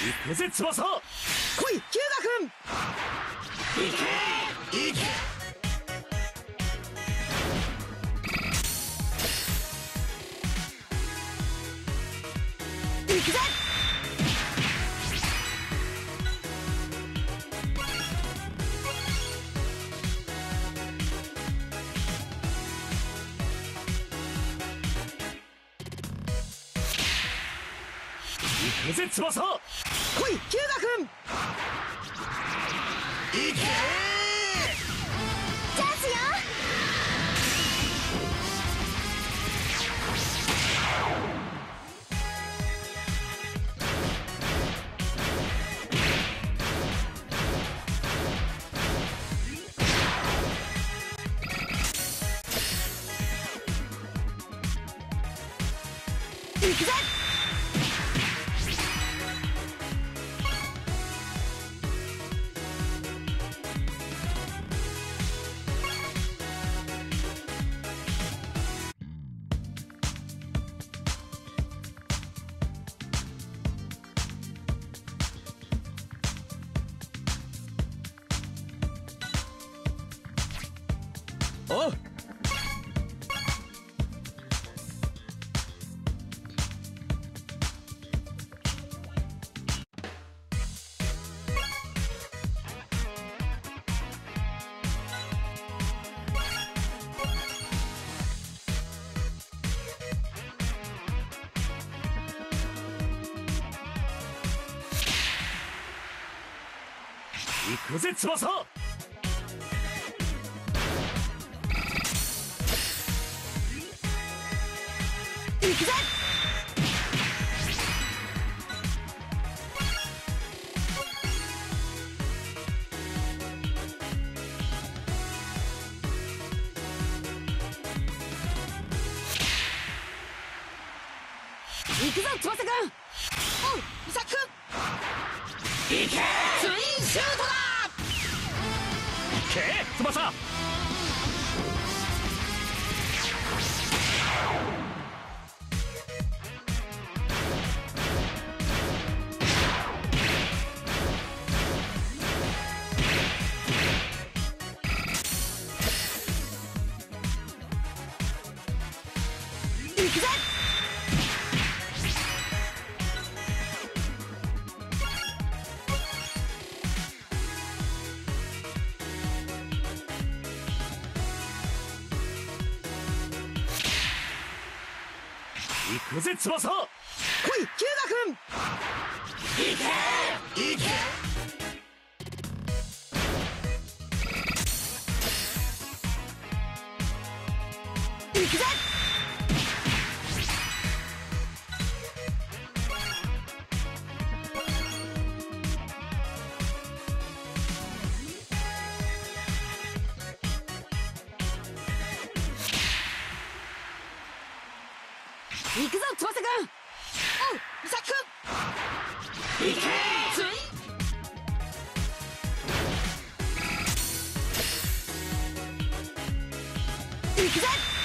くぜ翼。来いキュウガ君。行け行け。行くぜ。行くぜ翼。来いキュウガ君。行け。 チャンスよ。行くぜ。 おう。行くぜ翼。行くぜ。行くぞ翼くん。おうミサキくん。行け。ツインシュートだ。け翼。行くぜ。行くぜ翼。来いキュウガ君。行け行け。行くぜ。行くぞ翼くん。おうミサキくん。行け。ツイン。行くぜ。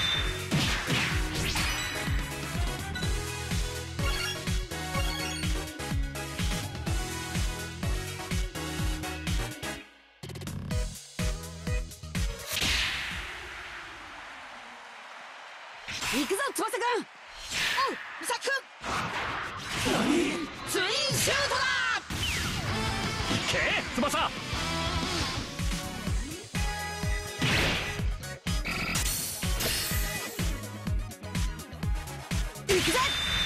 行くぞ翼くん。おうミサキくん。ツインシュートだ。け翼。行くぜ。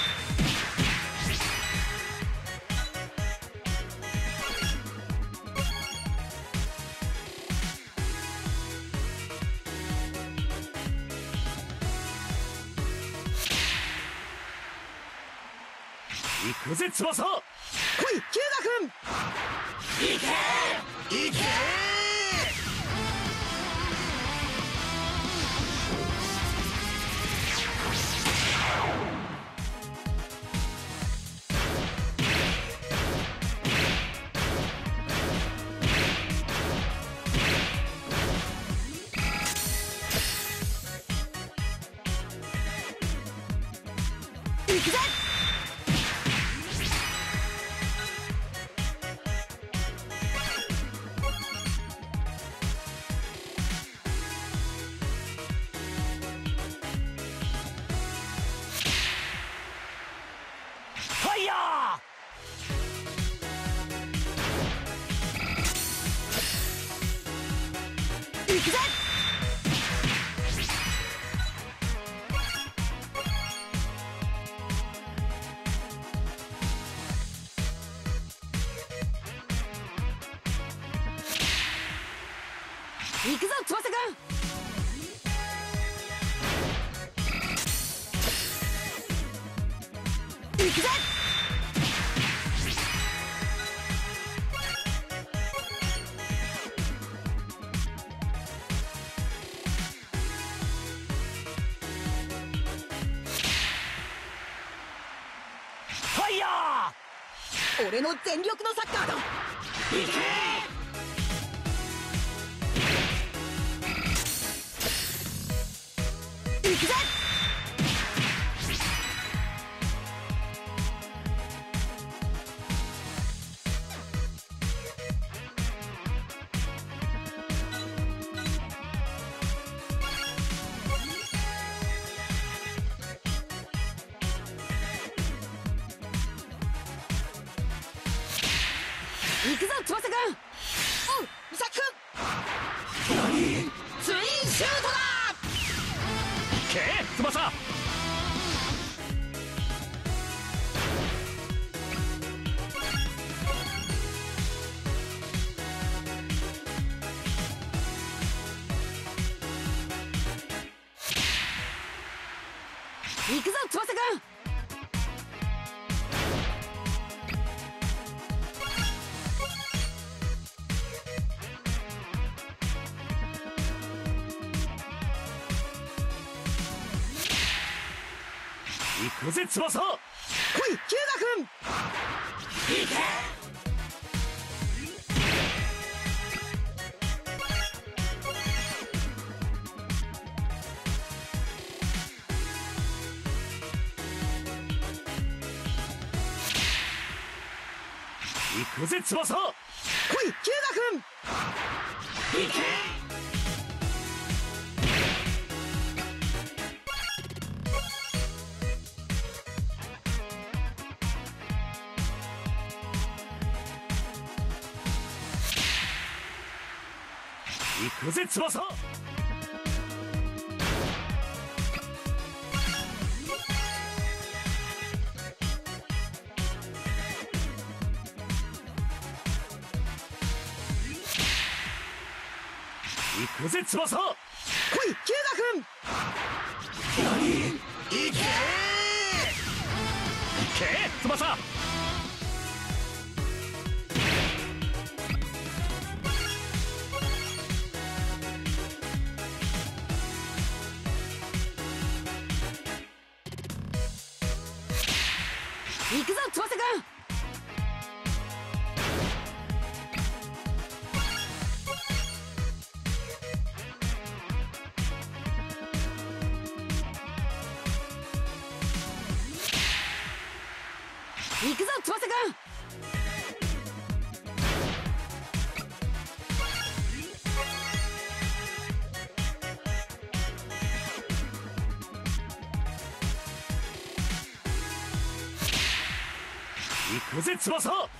行くぜ翼。来いキュウガ君。行け行け。行くぜ。 行くぜ。行くぞ翼くん。行くぜ。ファイヤー。俺の全力のサッカーだ。行け。行くぜ。行くぞ翼くん。おうミサキくん。何？ツインシュートだ。けー翼。行くぞ翼くん。行くぜ翼。来いキューガくん。行け。行くぜ翼。来いキューガくん。行け。行くぜ翼。行くぜ翼。来いキューガくん。何？行け。行け翼。行くぞ翼くん。行くぞ翼くん。行くぜ翼。